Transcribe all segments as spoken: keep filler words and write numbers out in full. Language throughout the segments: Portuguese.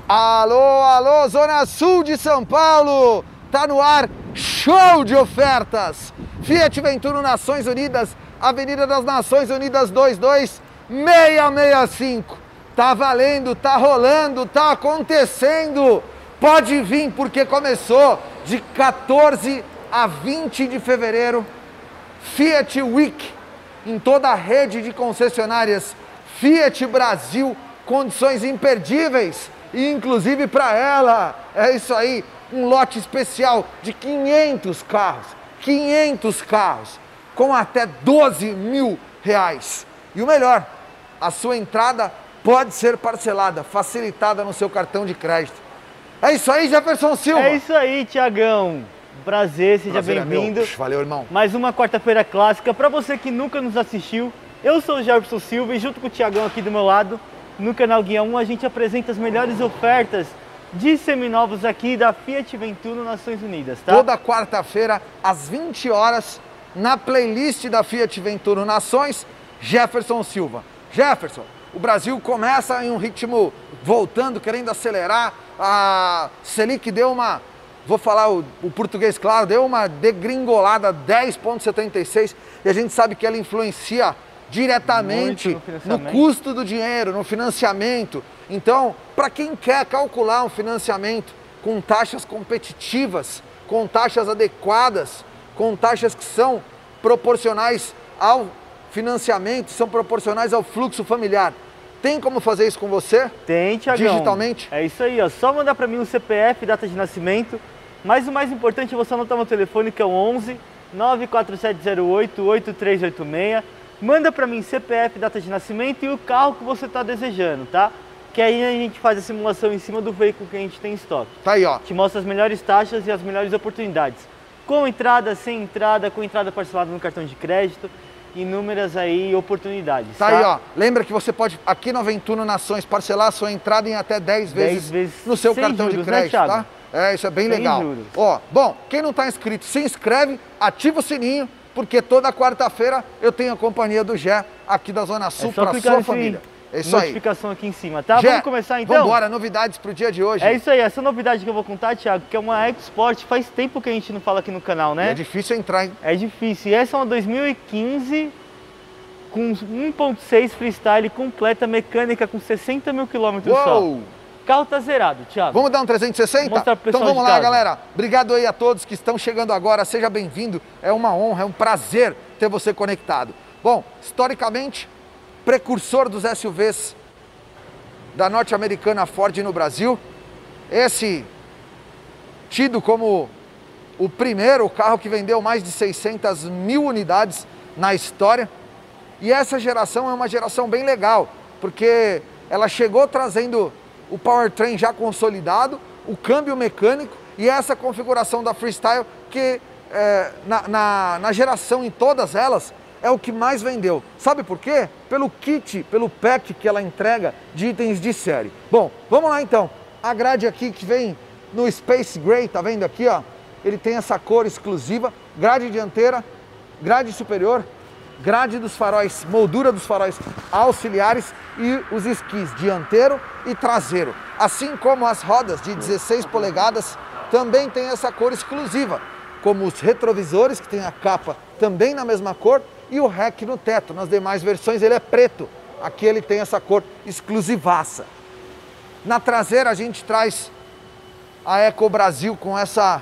Alô, alô, Zona Sul de São Paulo! Tá no ar, show de ofertas! Fiat Venturo Nações Unidas, Avenida das Nações Unidas dois dois seis seis cinco. Tá valendo, tá rolando, tá acontecendo! Pode vir porque começou de quatorze a vinte de fevereiro, Fiat Week, em toda a rede de concessionárias Fiat Brasil, condições imperdíveis. E inclusive para ela, é isso aí, um lote especial de quinhentos carros, quinhentos carros, com até doze mil reais. E o melhor, a sua entrada pode ser parcelada, facilitada no seu cartão de crédito. É isso aí, Jefferson Silva. É isso aí, Tiagão. Prazer, seja bem-vindo. É Valeu, irmão. Mais uma quarta-feira clássica. Para você que nunca nos assistiu, eu sou o Jefferson Silva e junto com o Tiagão aqui do meu lado, no canal Guia um, a gente apresenta as melhores ofertas de seminovos aqui da Fiat Venturo Nações Unidas, tá? Toda quarta-feira, às vinte horas, na playlist da Fiat Venturo Nações, Jefferson Silva. Jefferson, o Brasil começa em um ritmo voltando, querendo acelerar. A Selic deu uma, vou falar o, o português claro, deu uma degringolada, dez vírgula setenta e seis, e a gente sabe que ela influencia diretamente no, no custo do dinheiro, no financiamento. Então, para quem quer calcular um financiamento com taxas competitivas, com taxas adequadas, com taxas que são proporcionais ao financiamento, são proporcionais ao fluxo familiar, tem como fazer isso com você? Tem, Tiagão. Digitalmente? É isso aí, ó. Só mandar para mim o C P F, data de nascimento, mas o mais importante é você anotar meu telefone, que é o onze, nove quatro sete zero oito, oito três oito seis. Manda para mim C P F, data de nascimento e o carro que você está desejando, tá? Que aí a gente faz a simulação em cima do veículo que a gente tem em estoque. Tá aí, ó. Te mostra as melhores taxas e as melhores oportunidades. Com entrada, sem entrada, com entrada parcelada no cartão de crédito, inúmeras aí oportunidades. Tá, tá aí, ó. Lembra que você pode, aqui no Venturo Nações, parcelar a sua entrada em até dez vezes, vezes no seu cartão juros, de crédito, né, tá? É, isso é bem sem legal. Juros. Ó, bom, quem não tá inscrito, se inscreve, ativa o sininho, porque toda quarta-feira eu tenho a companhia do Gé aqui da Zona Sul é só para sua família. É isso notificação aí. aqui em cima, tá? Gé, vamos começar então? Vamos embora, novidades pro dia de hoje. É isso aí, essa novidade que eu vou contar, Thiago, que é uma Export, faz tempo que a gente não fala aqui no canal, né? E é difícil entrar, hein? É difícil. E essa é uma dois mil e quinze com um ponto seis freestyle completa, mecânica com sessenta mil quilômetros só. O carro tá zerado, Thiago. Vamos dar um trezentos e sessenta? Mostrar pro então pessoal vamos de lá, casa. galera. Obrigado aí a todos que estão chegando agora. Seja bem-vindo. É uma honra, é um prazer ter você conectado. Bom, historicamente, precursor dos S U Vs da norte-americana Ford no Brasil. Esse tido como o primeiro carro que vendeu mais de seiscentas mil unidades na história. E essa geração é uma geração bem legal, porque ela chegou trazendo o powertrain já consolidado, o câmbio mecânico e essa configuração da Freestyle que é, na, na, na geração em todas elas é o que mais vendeu. Sabe por quê? Pelo kit, pelo pack que ela entrega de itens de série. Bom, vamos lá então. A grade aqui que vem no Space Gray, tá vendo aqui, ó? Ele tem essa cor exclusiva, grade dianteira, grade superior, grade dos faróis, moldura dos faróis auxiliares e os esquis dianteiro e traseiro. Assim como as rodas de dezesseis polegadas também tem essa cor exclusiva, como os retrovisores, que tem a capa também na mesma cor, e o rack no teto. Nas demais versões ele é preto, aqui ele tem essa cor exclusivaça. Na traseira a gente traz a Eco Brasil com essa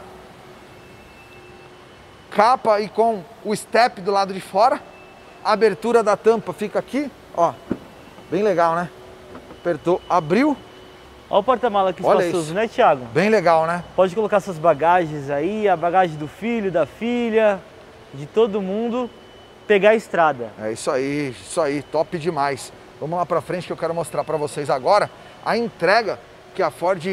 capa e com o step do lado de fora. A abertura da tampa fica aqui, ó, bem legal, né? Apertou, abriu. Olha o porta-mala aqui espaçoso, né, Thiago? Bem legal, né? Pode colocar suas bagagens aí, a bagagem do filho, da filha, de todo mundo, pegar a estrada. É isso aí, isso aí, top demais. Vamos lá pra frente que eu quero mostrar pra vocês agora a entrega que a Ford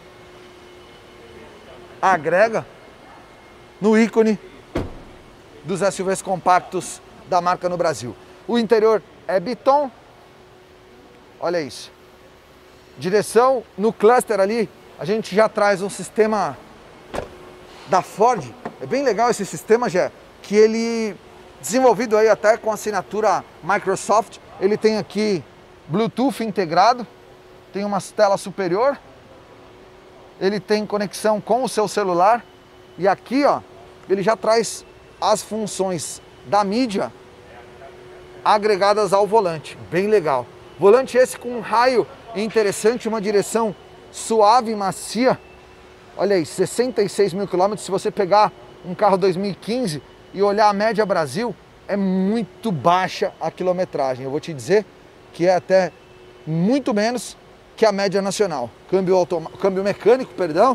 agrega no ícone dos S U Vs compactos da marca no Brasil. O interior é Biton, olha isso. Direção no cluster ali, a gente já traz um sistema da Ford. É bem legal esse sistema, Gé, que ele desenvolvido aí até com assinatura Microsoft. Ele tem aqui Bluetooth integrado, tem uma tela superior, ele tem conexão com o seu celular e aqui, ó, ele já traz as funções da mídia agregadas ao volante, bem legal. Volante esse com um raio interessante, uma direção suave e macia. Olha aí, sessenta e seis mil quilômetros. Se você pegar um carro dois mil e quinze e olhar a média Brasil, é muito baixa a quilometragem. Eu vou te dizer que é até muito menos que a média nacional. Câmbio, automa... Câmbio mecânico, perdão.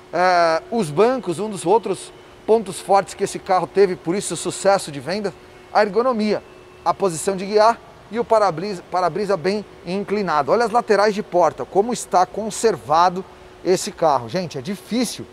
É, os bancos, um dos outros pontos fortes que esse carro teve, por isso o sucesso de venda, a ergonomia, a posição de guiar e o para-brisa para-brisa bem inclinado. Olha as laterais de porta, como está conservado esse carro. Gente, é difícil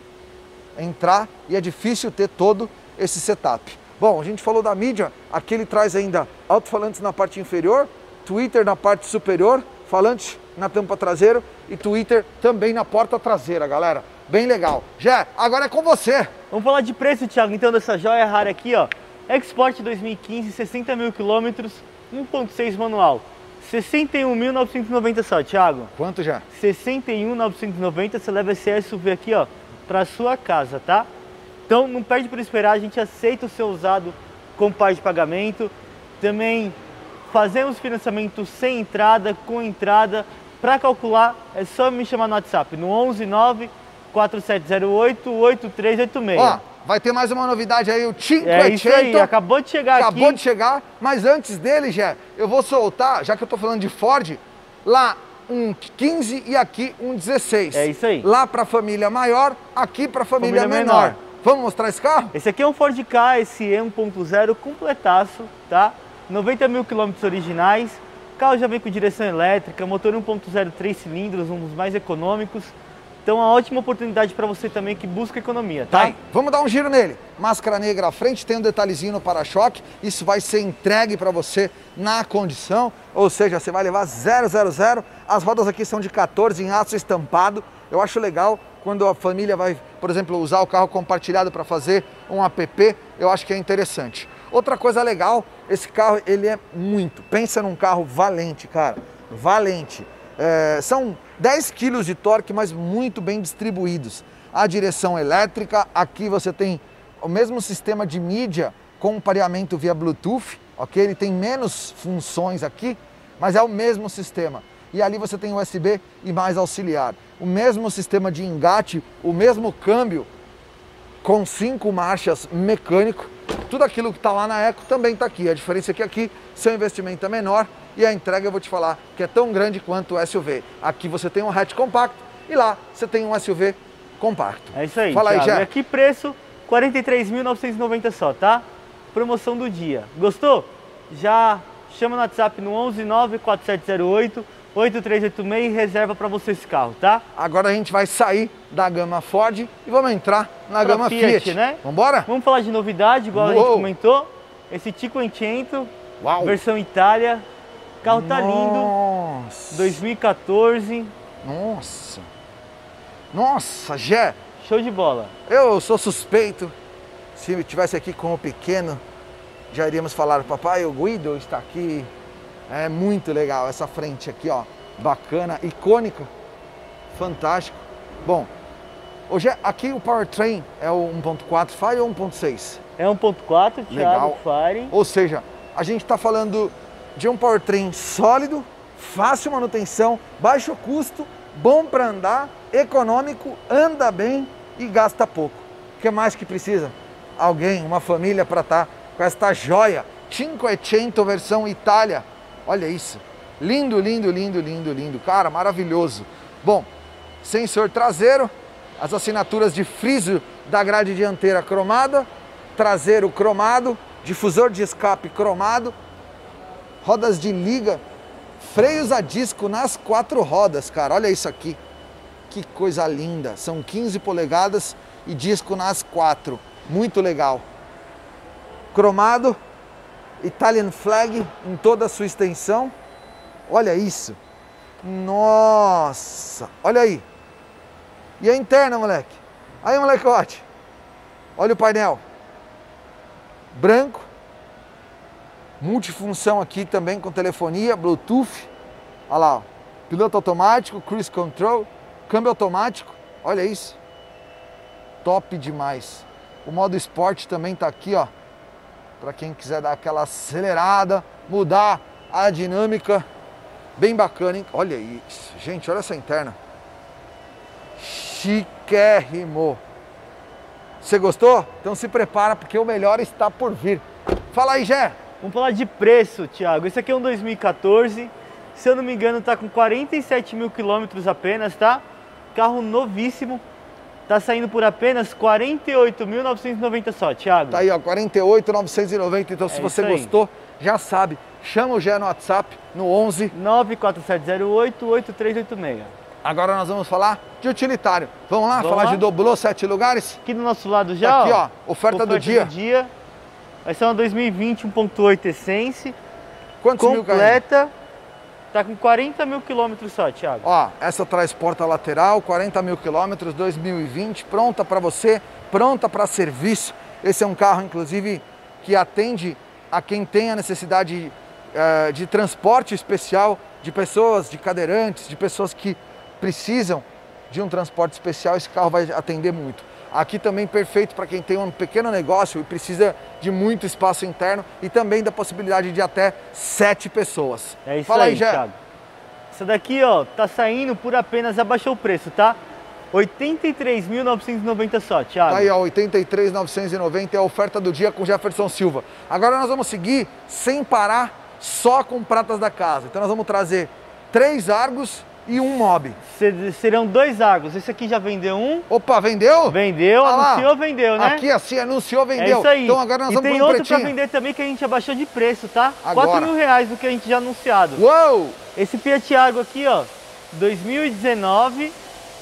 entrar e é difícil ter todo esse setup. Bom, a gente falou da mídia, aqui ele traz ainda alto-falantes na parte inferior, tweeter na parte superior, falante na tampa traseira e tweeter também na porta traseira, galera. Bem legal. Jé, agora é com você. Vamos falar de preço, Thiago, então, dessa joia rara aqui, ó. Export dois mil e quinze, sessenta mil quilômetros, um ponto seis manual. sessenta e um mil novecentos e noventa só, Thiago. Quanto já? sessenta e um mil novecentos e noventa, você leva esse S U V aqui, ó, pra sua casa, tá? Então não perde por esperar, a gente aceita o seu usado com parte de pagamento. Também fazemos financiamento sem entrada, com entrada. Para calcular é só me chamar no WhatsApp no onze nove quatro sete zero oito oito três oito seis. Ó, vai ter mais uma novidade aí, o Cinquecento. É isso aí, acabou de chegar acabou aqui. Acabou de chegar, mas antes dele, Jé, eu vou soltar, já que eu tô falando de Ford, lá um quinze e aqui um dezesseis. É isso aí. Lá para família maior, aqui para família, família menor. menor. Vamos mostrar esse carro? Esse aqui é um Ford Ka, esse E um ponto zero completaço, tá? noventa mil quilômetros originais. O carro já vem com direção elétrica, motor um ponto zero, três cilindros, um dos mais econômicos. Então, uma ótima oportunidade para você também que busca economia, tá? Tá. Vamos dar um giro nele. Máscara negra à frente, tem um detalhezinho no para-choque. Isso vai ser entregue para você na condição, ou seja, você vai levar zero zero zero. As rodas aqui são de quatorze em aço estampado. Eu acho legal quando a família vai, por exemplo, usar o carro compartilhado para fazer um app. Eu acho que é interessante. Outra coisa legal, esse carro ele é muito. Pensa num carro valente, cara. Valente. É, são dez quilos de torque, mas muito bem distribuídos. A direção elétrica, aqui você tem o mesmo sistema de mídia com pareamento via Bluetooth, ok? Ele tem menos funções aqui, mas é o mesmo sistema. E ali você tem U S B e mais auxiliar. O mesmo sistema de engate, o mesmo câmbio com cinco marchas mecânico. Tudo aquilo que está lá na Eco também está aqui. A diferença é que aqui seu investimento é menor e a entrega eu vou te falar que é tão grande quanto o S U V. Aqui você tem um hatch compacto e lá você tem um S U V compacto. É isso aí, Fala Thiago. aí, Jé. E aqui preço quarenta e três mil novecentos e noventa só, tá? Promoção do dia. Gostou? Já chama no WhatsApp no onze nove quatro sete zero oito oito três oito seis e reserva para você esse carro, tá? Agora a gente vai sair da gama Ford e vamos entrar na pra gama Fiat, Fiat, né? Vambora? Vamos falar de novidade, igual Uou. a gente comentou. Esse Cinquecento, versão Itália. O carro tá lindo. dois mil e quatorze. Nossa. Nossa, Jé. Show de bola. Eu sou suspeito. Se eu estivesse aqui com o pequeno, já iríamos falar, papai, o Guido está aqui. É muito legal essa frente aqui, ó. Bacana, icônica, fantástico. Bom, hoje aqui o powertrain é o um ponto quatro Fire ou um ponto seis? É um ponto quatro, Thiago, Fire. Ou seja, a gente está falando de um powertrain sólido, fácil manutenção, baixo custo, bom para andar, econômico, anda bem e gasta pouco. O que mais que precisa? Alguém, uma família para estar tá com esta joia. Cinquecento versão Itália. Olha isso. Lindo, lindo, lindo, lindo, lindo. Cara, maravilhoso. Bom, sensor traseiro, as assinaturas de friso da grade dianteira cromada, traseiro cromado, difusor de escape cromado, rodas de liga, freios a disco nas quatro rodas, cara. Olha isso aqui. Que coisa linda. São quinze polegadas e disco nas quatro. Muito legal. Cromado, Italian flag em toda a sua extensão. Olha isso. Nossa. Olha aí. E a interna, moleque? Aí, molecote. Olha o painel. Branco. Multifunção aqui também com telefonia, Bluetooth. Olha lá, ó. Piloto automático, cruise control, câmbio automático. Olha isso. Top demais. O modo esporte também tá aqui, ó. Para quem quiser dar aquela acelerada, mudar a dinâmica. Bem bacana, hein? Olha isso. Gente, olha essa interna. Chiquérrimo. Você gostou? Então se prepara porque o melhor está por vir. Fala aí, Gé. Vamos falar de preço, Thiago. Esse aqui é um dois mil e quatorze. Se eu não me engano, tá com quarenta e sete mil quilômetros apenas, tá? Carro novíssimo. Tá saindo por apenas quarenta e oito mil novecentos e noventa só, Thiago. Tá aí, ó, quarenta e oito mil novecentos e noventa. Então, se É você isso aí. gostou, já sabe. Chama o Gé no WhatsApp, no onze. nove quatro sete zero oito, oito três oito seis. Agora nós vamos falar de utilitário. Vamos lá, Vamos falar lá. de doblô, sete lugares? Aqui do nosso lado já, Tá aqui, ó, ó, oferta do dia. dia. Vai ser uma dois mil e vinte um ponto oito Essence. Quantos mil caindo? Completa. Tá com quarenta mil quilômetros só, Thiago. Ó, essa traz porta lateral, quarenta mil quilômetros, dois mil e vinte, pronta para você, pronta para serviço. Esse é um carro, inclusive, que atende a quem tem a necessidade uh, de transporte especial, de pessoas, de cadeirantes, de pessoas que precisam de um transporte especial. Esse carro vai atender muito. Aqui também perfeito para quem tem um pequeno negócio e precisa de muito espaço interno e também da possibilidade de até sete pessoas. É isso Fala aí, aí, Gé. Thiago. Essa daqui, ó, tá saindo por apenas, abaixou o preço, tá? oitenta e três mil novecentos e noventa só, Thiago. Tá aí, ó, oitenta e três mil novecentos e noventa é a oferta do dia com Jefferson Silva. Agora nós vamos seguir sem parar, só com pratas da casa. Então nós vamos trazer três Argos e um Mob. Ser- serão dois Argos. Esse aqui já vendeu um. Opa, vendeu? Vendeu, Ah lá. anunciou, vendeu, né? Aqui assim, anunciou, É vendeu. isso aí. Então agora nós e vamos tem para um outro pra pretinho. vender também que a gente abaixou de preço, tá? Agora. quatro mil reais do que a gente já anunciado. Uou! Esse Fiat Argo aqui, ó, dois mil e dezenove,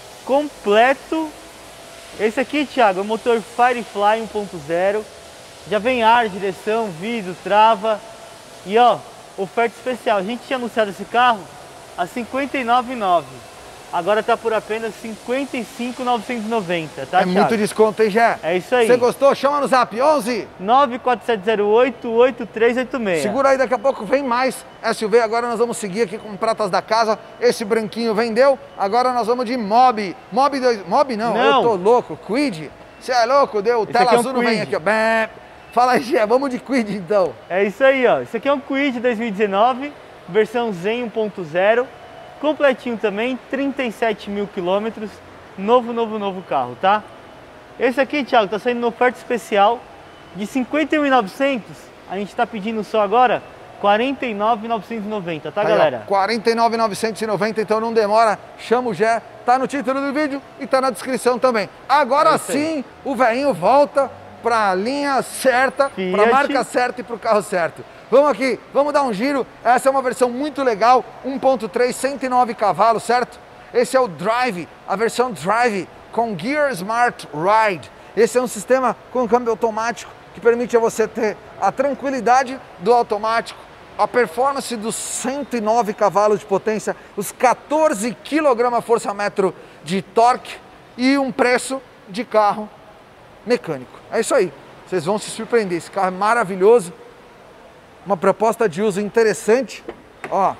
completo. Esse aqui, Thiago, é o motor Firefly um ponto zero. Já vem ar, direção, vidro, trava. E ó, oferta especial. A gente tinha anunciado esse carro a cinquenta e nove mil e novecentos. Agora tá por apenas cinquenta e cinco mil novecentos e noventa, tá, É Thiago? muito desconto, hein, Gé? É isso aí. Você gostou? Chama no zap, onze. nove quatro sete zero oito, oito três oito seis. Segura aí, daqui a pouco vem mais S U V. Agora nós vamos seguir aqui com pratas da casa. Esse branquinho vendeu. Agora nós vamos de Mob. Mob dois. Mob não, Não. eu tô louco. Quid. Você é louco, deu. Esse Tela aqui é um azul não vem Kwid. aqui, ó. Bem. Fala aí, Gé. Vamos de Quid então. É isso aí, ó. Esse aqui é um Kwid dois mil e dezenove, versão Zen um ponto zero. Completinho também, trinta e sete mil quilômetros. Novo, novo, novo carro, tá? Esse aqui, Thiago, tá saindo uma oferta especial de cinquenta e um mil e novecentos. A gente tá pedindo só agora quarenta e nove mil novecentos e noventa, tá, Aí, ó, galera? quarenta e nove mil novecentos e noventa, então não demora. Chama o Gé. Tá no título do vídeo e tá na descrição também. Agora É isso aí. sim, o velhinho volta pra linha certa, Fiat. pra marca certa e pro carro certo. Vamos aqui, vamos dar um giro. Essa é uma versão muito legal, um ponto três, cento e nove cavalos, certo? Esse é o Drive, a versão Drive com Gear Smart Ride. Esse é um sistema com câmbio automático que permite a você ter a tranquilidade do automático, a performance dos cento e nove cavalos de potência, os quatorze quilograma-força-metro de torque e um preço de carro mecânico. É isso aí, vocês vão se surpreender. Esse carro é maravilhoso. Uma proposta de uso interessante, ó,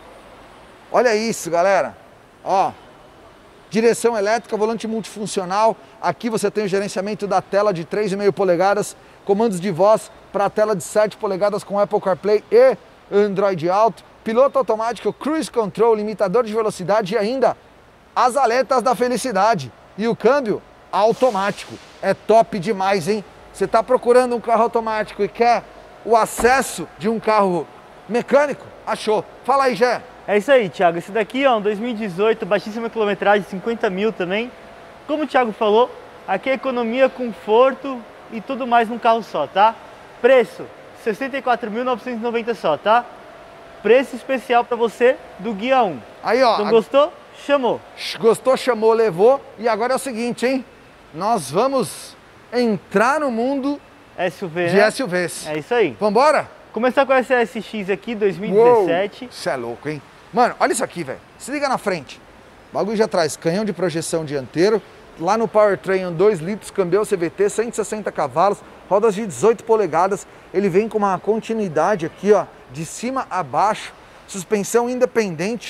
olha isso, galera, ó, direção elétrica, volante multifuncional, aqui você tem o gerenciamento da tela de três vírgula cinco polegadas, comandos de voz para a tela de sete polegadas com Apple CarPlay e Android Auto, piloto automático, cruise control, limitador de velocidade e ainda as aletas da felicidade e o câmbio automático, é top demais, hein? Você está procurando um carro automático e quer o acesso de um carro mecânico? Achou. Fala aí, Gé. É isso aí, Thiago. Esse daqui, ó, um dois mil e dezoito, baixíssima quilometragem, cinquenta mil também. Como o Thiago falou, aqui é economia, conforto e tudo mais num carro só, tá? Preço, sessenta e quatro mil novecentos e noventa só, tá? Preço especial para você do Guia um. Aí, ó. Então gostou? Chamou. Gostou, chamou, levou. E agora é o seguinte, hein? Nós vamos entrar no mundo S U V, de né? S U Vs. É isso aí. Vambora? Começar com essa S X aqui, dois mil e dezessete. Você é louco, hein? Mano, olha isso aqui, velho. Se liga na frente. O bagulho já traz canhão de projeção dianteiro. Lá no powertrain, dois litros, câmbio C V T, cento e sessenta cavalos, rodas de dezoito polegadas. Ele vem com uma continuidade aqui, ó, de cima a baixo. Suspensão independente.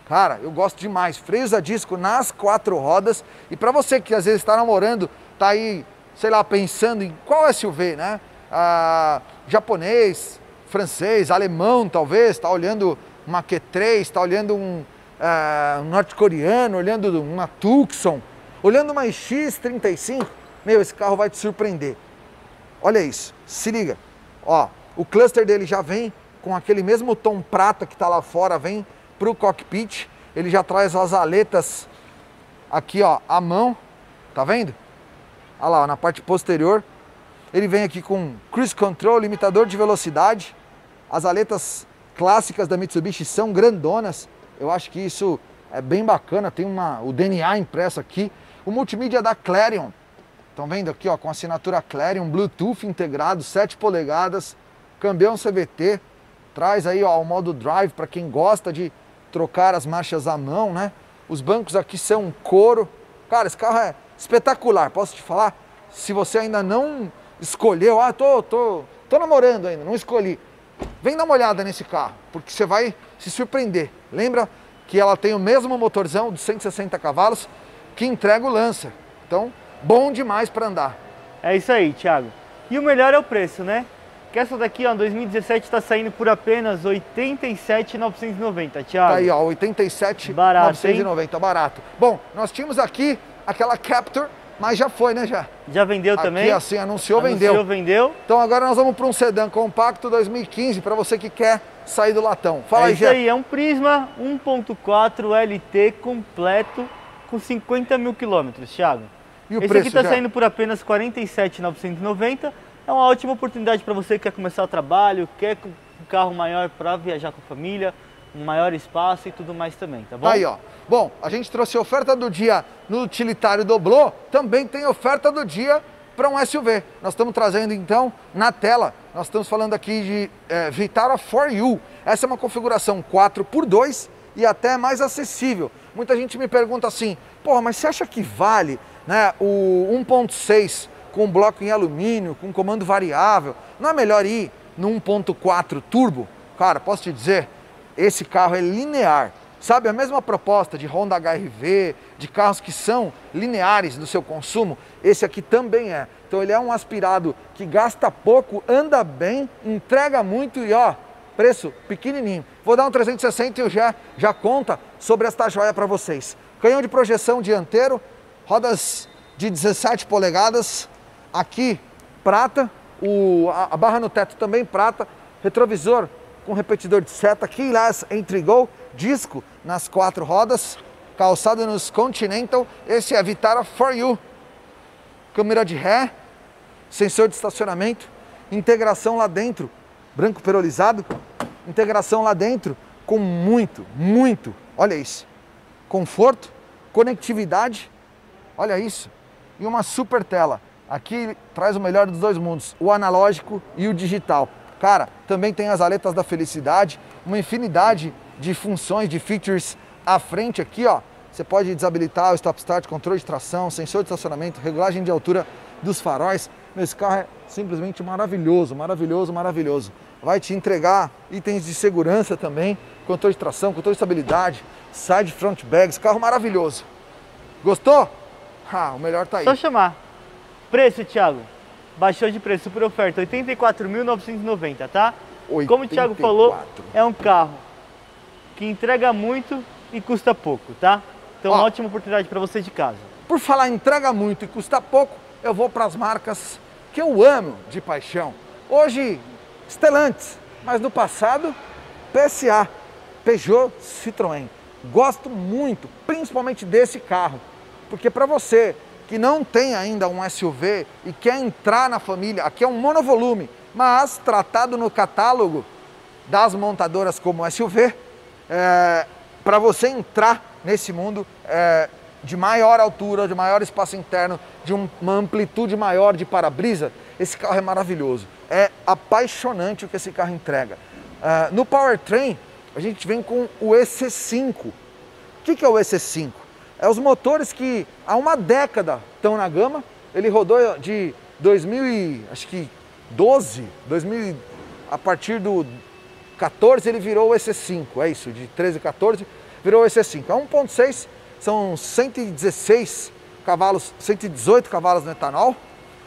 Cara, eu gosto demais. Freios a disco nas quatro rodas. E para você que às vezes está namorando, tá aí, sei lá, pensando em qual S U V, né? Ah, japonês, francês, alemão talvez, tá olhando uma Q três, tá olhando um, ah, um norte-coreano, olhando uma Tucson, olhando uma X trinta e cinco. Meu, esse carro vai te surpreender. Olha isso, se liga. Ó, o cluster dele já vem com aquele mesmo tom prata que tá lá fora, vem para o cockpit. Ele já traz as aletas aqui, ó, à mão, tá vendo? Olha lá, ó, na parte posterior. Ele vem aqui com cruise control, limitador de velocidade. As aletas clássicas da Mitsubishi são grandonas. Eu acho que isso é bem bacana. Tem uma, o D N A impresso aqui. O multimídia da Clarion. Estão vendo aqui, ó, com assinatura Clarion, Bluetooth integrado, sete polegadas, câmbio C V T. Traz aí, ó, o modo drive para quem gosta de trocar as marchas à mão, né? Os bancos aqui são couro. Cara, esse carro é espetacular, posso te falar? Se você ainda não escolheu, ah, tô, tô, tô namorando ainda, não escolhi. Vem dar uma olhada nesse carro, porque você vai se surpreender. Lembra que ela tem o mesmo motorzão de cento e sessenta cavalos que entrega o Lancer. Então, bom demais para andar. É isso aí, Thiago. E o melhor é o preço, né? Que essa daqui, ó, dois mil e dezessete, está saindo por apenas oitenta e sete mil novecentos e noventa, Thiago. Tá aí, ó, oitenta e sete mil novecentos e noventa, barato. Bom, nós tínhamos aqui aquela Captur, mas já foi, né, já? Já vendeu aqui, também? Aqui, assim, anunciou, anunciou, vendeu. vendeu. Então agora nós vamos para um sedã compacto dois mil e quinze, para você que quer sair do latão. Fala é aí, isso aí, é um Prisma um ponto quatro L T completo com cinquenta mil quilômetros, Thiago. E o Esse preço, aqui está já? saindo por apenas quarenta e sete mil novecentos e noventa. É uma ótima oportunidade para você que quer começar o trabalho, quer um carro maior para viajar com a família, um maior espaço e tudo mais também, tá bom? Aí, ó. Bom, a gente trouxe a oferta do dia no utilitário Doblô, também tem oferta do dia para um S U V. Nós estamos trazendo, então, na tela, nós estamos falando aqui de é, Vitara for You. Essa é uma configuração quatro por dois e até mais acessível. Muita gente me pergunta assim, porra, mas você acha que vale, né, o um ponto seis com bloco em alumínio, com comando variável? Não é melhor ir no um ponto quatro turbo? Cara, posso te dizer, esse carro é linear. Sabe, a mesma proposta de Honda H R V, de carros que são lineares no seu consumo, esse aqui também é. Então ele é um aspirado que gasta pouco, anda bem, entrega muito e ó, preço pequenininho. Vou dar um trezentos e sessenta e eu já, já conta sobre esta joia para vocês. Canhão de projeção dianteiro, rodas de dezessete polegadas, aqui prata, o, a, a barra no teto também prata, retrovisor com repetidor de seta, keyless entry go, disco nas quatro rodas, calçado nos Continental. Esse é a Vitara for You. Câmera de ré, sensor de estacionamento, integração lá dentro, branco perolizado, integração lá dentro com muito, muito, olha isso, conforto, conectividade, olha isso, e uma super tela. Aqui traz o melhor dos dois mundos, o analógico e o digital. Cara, também tem as aletas da felicidade, uma infinidade de funções, de features à frente aqui, ó. Você pode desabilitar o stop start, controle de tração, sensor de estacionamento, regulagem de altura dos faróis. Esse carro é simplesmente maravilhoso, maravilhoso, maravilhoso. Vai te entregar itens de segurança também, controle de tração, controle de estabilidade, side front bags, carro maravilhoso. Gostou? Ah, o melhor tá aí. Só chamar. Preço, Thiago. Baixou de preço, super oferta, oitenta e quatro mil novecentos e noventa, tá? Como o Thiago falou, é um carro que entrega muito e custa pouco, tá? Então, ó, uma ótima oportunidade para você de casa. Por falar em entrega muito e custa pouco, eu vou para as marcas que eu amo de paixão. Hoje, Stellantis, mas no passado, P S A, Peugeot, Citroën. Gosto muito, principalmente desse carro, porque para você que não tem ainda um S U V e quer entrar na família, aqui é um monovolume, mas tratado no catálogo das montadoras como S U V, é, para você entrar nesse mundo é, de maior altura, de maior espaço interno, de um, uma amplitude maior de para-brisa, esse carro é maravilhoso. É apaixonante o que esse carro entrega. É, no powertrain, a gente vem com o E C cinco. O que, que é o E C cinco? É os motores que há uma década estão na gama. Ele rodou de dois mil e doze, dois mil, a partir do quatorze ele virou o E C cinco, é isso, de treze, quatorze. virou E C cinco. É um ponto seis, são cento e dezesseis cavalos, cento e dezoito cavalos no etanol.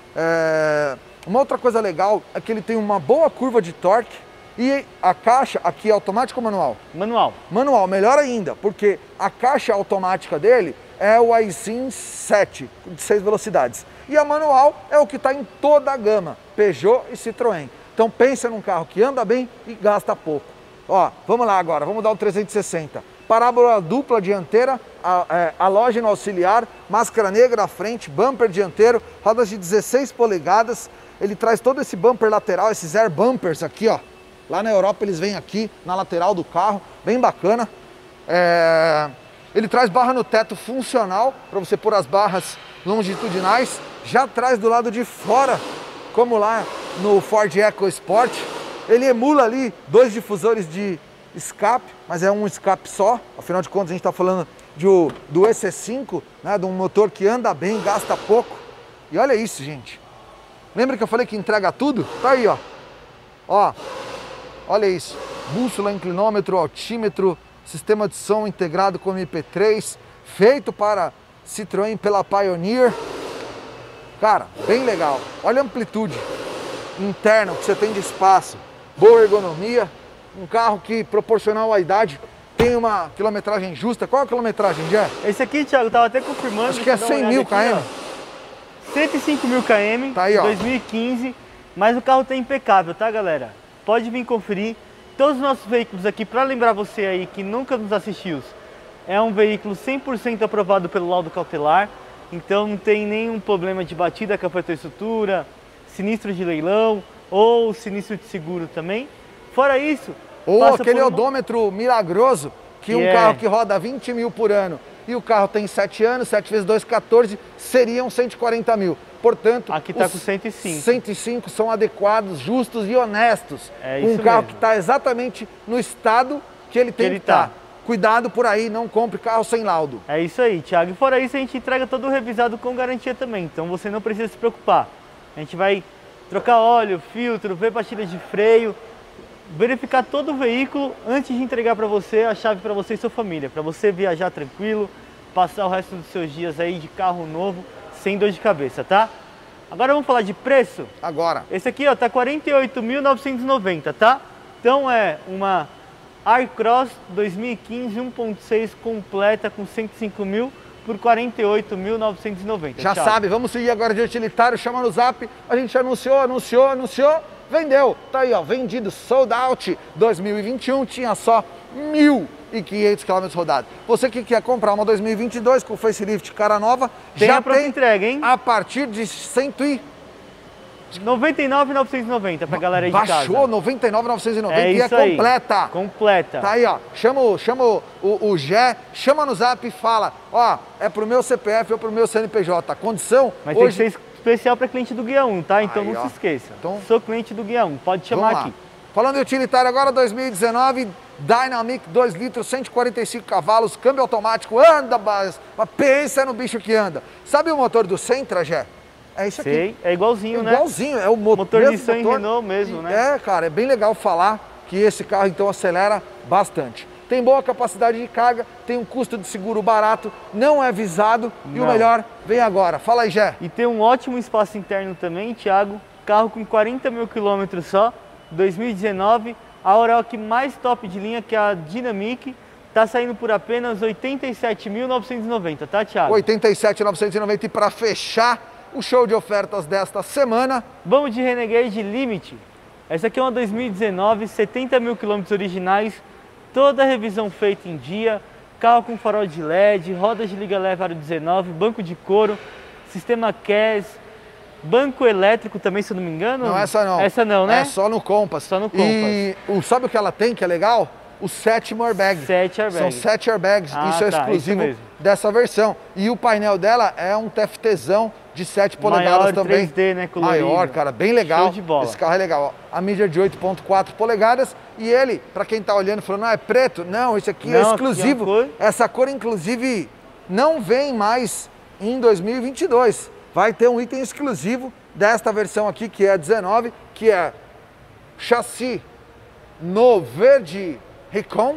É... Uma outra coisa legal é que ele tem uma boa curva de torque e a caixa aqui é automática ou manual? Manual. Manual, melhor ainda, porque a caixa automática dele é o iSim sete, de seis velocidades. E a manual é o que está em toda a gama, Peugeot e Citroën. Então pensa num carro que anda bem e gasta pouco. Ó, vamos lá agora, vamos dar o trezentos e sessenta. Parábola dupla dianteira, a, é, halógeno auxiliar, máscara negra à frente, bumper dianteiro, rodas de dezesseis polegadas. Ele traz todo esse bumper lateral, esses air bumpers aqui, ó. Lá na Europa eles vêm aqui na lateral do carro, bem bacana. É... Ele traz barra no teto funcional, para você pôr as barras longitudinais. Já traz do lado de fora, como lá no Ford EcoSport. Ele emula ali dois difusores de escape, mas é um escape só. Afinal de contas a gente está falando de, do E C cinco, né, de um motor que anda bem, gasta pouco. E olha isso, gente. Lembra que eu falei que entrega tudo? Tá aí, ó. Ó, olha isso. Bússola, inclinômetro, altímetro, sistema de som integrado com M P três, feito para Citroën pela Pioneer. Cara, bem legal. Olha a amplitude interna que você tem de espaço. Boa ergonomia. Um carro que, proporcional à idade, tem uma quilometragem justa. Qual é a quilometragem, Jé? Esse aqui, Thiago, tava até confirmando. Acho que é cem mil quilômetros. cento e cinco mil quilômetros, tá aí, ó. dois mil e quinze, mas o carro tá impecável, tá, galera? Pode vir conferir. Todos os nossos veículos aqui, para lembrar você aí que nunca nos assistiu, é um veículo cem por cento aprovado pelo laudo cautelar, então não tem nenhum problema de batida com a estrutura, sinistro de leilão ou sinistro de seguro também. Fora isso... Ou aquele uma... odômetro milagroso, que, que um é... carro que roda vinte mil por ano e o carro tem sete anos, sete vezes dois, quatorze, seriam cento e quarenta mil. Portanto, aqui está com cento e cinco. cento e cinco são adequados, justos e honestos. É um isso carro mesmo. que está exatamente no estado que ele tem que, que estar. Tá. Cuidado por aí, não compre carro sem laudo. É isso aí, Thiago. E fora isso, a gente entrega todo revisado com garantia também. Então você não precisa se preocupar. A gente vai trocar óleo, filtro, ver pastilha de freio, verificar todo o veículo antes de entregar para você a chave para você e sua família. Para você viajar tranquilo, passar o resto dos seus dias aí de carro novo, sem dor de cabeça, tá? Agora vamos falar de preço? Agora. Esse aqui, ó, tá quarenta e oito mil novecentos e noventa, tá? Então é uma Aircross dois mil e quinze um ponto seis completa com cento e cinco mil por quarenta e oito mil novecentos e noventa. Já Tchau. sabe, vamos seguir agora de utilitário, chama no Zap. A gente anunciou, anunciou, anunciou, vendeu. Tá aí, ó, vendido, sold out. dois mil e vinte e um tinha só mil e quinhentos quilômetros rodados. Você que quer comprar uma dois mil e vinte e dois com facelift cara nova, tem já a pronta tem entrega, hein? A partir de cento e noventa e nove mil novecentos e noventa pra galera aí de casa. Baixou noventa e nove mil novecentos e noventa é e é completa. Aí. Completa. Tá aí, ó. Chama, o, chama o, o, o Gé, chama no Zap e fala, ó, é pro meu C P F ou pro meu C N P J. A condição Mas hoje... tem que ser especial para cliente do Guia um, tá? Então aí, não ó. se esqueça. Então... Sou cliente do Guia um, pode chamar aqui. Falando em utilitário agora, dois mil e dezenove, Dynamic dois litros, cento e quarenta e cinco cavalos, câmbio automático, anda, mas pensa no bicho que anda. Sabe o motor do Sentra, Gé? É isso aqui. Sei, é igualzinho, é né? Igualzinho, é o mo motor mesmo Nissan motor. e Renault mesmo, né? É, cara, é bem legal falar que esse carro então acelera bastante. Tem boa capacidade de carga, tem um custo de seguro barato, não é visado não. E o melhor vem agora. Fala aí, Gé. E tem um ótimo espaço interno também, Thiago. Carro com quarenta mil quilômetros só, dois mil e dezenove. A Oroch mais top de linha, que é a Dynamic, tá saindo por apenas oitenta e sete mil novecentos e noventa, tá, Thiago? oitenta e sete mil novecentos e noventa. E para fechar o show de ofertas desta semana, vamos de Renegade Limite. Essa aqui é uma dois mil e dezenove, setenta mil quilômetros originais, toda a revisão feita em dia, carro com farol de L E D, rodas de liga leve aro dezenove, banco de couro, sistema C A S, banco elétrico também, se eu não me engano. Não, essa não. Essa não, né? É só no Compass. Só no Compass. E o, sabe o que ela tem que é legal? O sétimo airbag. Sete airbags. São sete airbags. Ah, isso é tá, exclusivo isso dessa versão. E o painel dela é um T F Tzão de sete polegadas maior, também. três D, né? Colorido. Maior, cara, bem legal. Show de bola. Esse carro é legal. Ó. A mídia de oito ponto quatro polegadas. E ele, para quem tá olhando, falando, não, é preto. Não, esse aqui não, é exclusivo. Aqui é cor. Essa cor, inclusive, não vem mais em dois mil e vinte e dois. Vai ter um item exclusivo desta versão aqui, que é a dezenove, que é chassi no verde Recon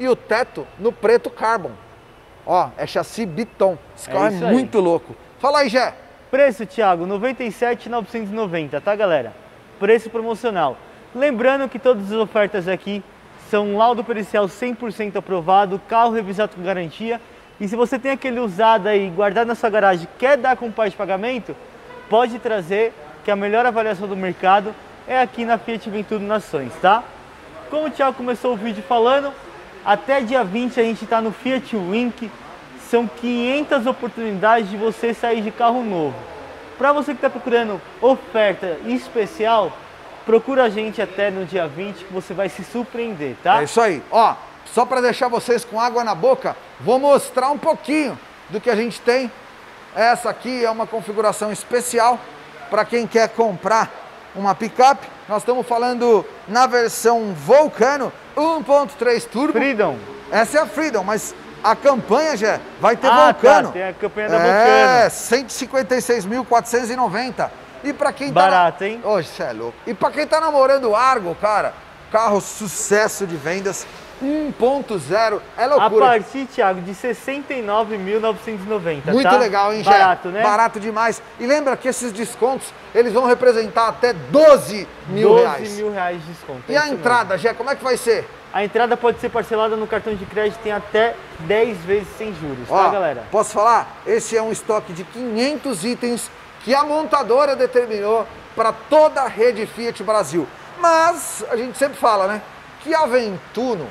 e o teto no preto carbon. Ó, é chassi Biton. Esse carro é, é muito louco. Fala aí, Gé. Preço, Thiago, noventa e sete mil novecentos e noventa, tá, galera? Preço promocional. Lembrando que todas as ofertas aqui são laudo pericial cem por cento aprovado, carro revisado com garantia. E se você tem aquele usado aí guardado na sua garagem, quer dar com parte de pagamento, pode trazer, que a melhor avaliação do mercado é aqui na Fiat Ventudo Nações, tá? Como o Thiago começou o vídeo falando, até dia vinte a gente está no Fiat Week, são quinhentas oportunidades de você sair de carro novo. Para você que está procurando oferta especial, procura a gente até no dia vinte que você vai se surpreender, tá? É isso aí. Ó, só para deixar vocês com água na boca, vou mostrar um pouquinho do que a gente tem. Essa aqui é uma configuração especial para quem quer comprar uma picape. Nós estamos falando na versão Vulcano um ponto três turbo. Freedom. Essa é a Freedom, mas a campanha já vai ter ah, Vulcano. Tá, tem a campanha da é, Vulcano. É, cento e cinquenta e seis mil quatrocentos e noventa. E para quem Barato, tá... hein? Hoje você é louco. E para quem tá namorando o Argo, cara, carro sucesso de vendas, um ponto zero, é loucura. A partir, Thiago, de sessenta e nove mil novecentos e noventa, Muito tá? legal, hein, Gé? Barato, né? Barato demais. E lembra que esses descontos, eles vão representar até doze mil reais. doze mil reais de desconto. E é a entrada, Gé, como é que vai ser? A entrada pode ser parcelada no cartão de crédito, tem até dez vezes sem juros, Ó, tá, galera? Posso falar? Esse é um estoque de quinhentos itens que a montadora determinou para toda a rede Fiat Brasil. Mas, a gente sempre fala, né, que a Ventuno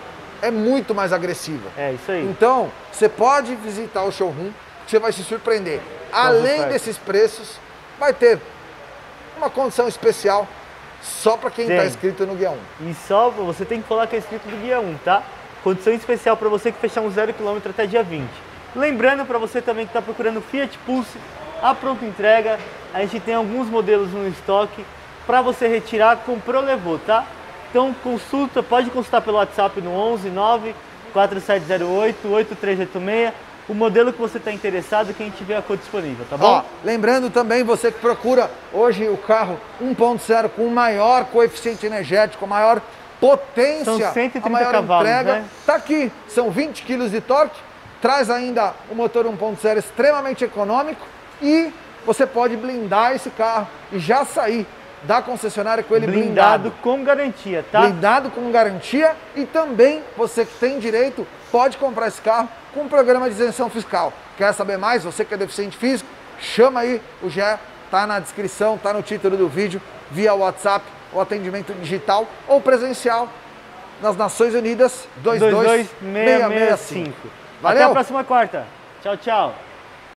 é muito mais agressiva. É, isso aí. Então, você pode visitar o showroom, que você vai se surpreender. Além desses preços, vai ter uma condição especial só para quem está inscrito no Guia um. E só você tem que falar que é inscrito no Guia um, tá? Condição especial para você que fechar um zero quilômetro até dia vinte. Lembrando para você também que está procurando Fiat Pulse, a pronta entrega, a gente tem alguns modelos no estoque para você retirar, comprou, levou, tá? Então consulta, pode consultar pelo WhatsApp no onze nove quatro sete zero oito oito três oito seis o modelo que você está interessado, que a gente vê a cor disponível, tá bom? Ó, lembrando também, você que procura hoje o carro um ponto zero com o maior coeficiente energético, a maior potência, São cento e trinta a maior cavalos, entrega, né? Tá aqui, são vinte quilos de torque, traz ainda o motor um ponto zero extremamente econômico e você pode blindar esse carro e já sair da concessionária com ele blindado. Blindado com garantia, tá? Blindado com garantia e também você que tem direito pode comprar esse carro com um programa de isenção fiscal. Quer saber mais? Você que é deficiente físico, chama aí o Gé, tá na descrição, tá no título do vídeo, via WhatsApp, o atendimento digital ou presencial nas Nações Unidas dois dois seis seis cinco. Valeu? Até a próxima quarta. Tchau, tchau.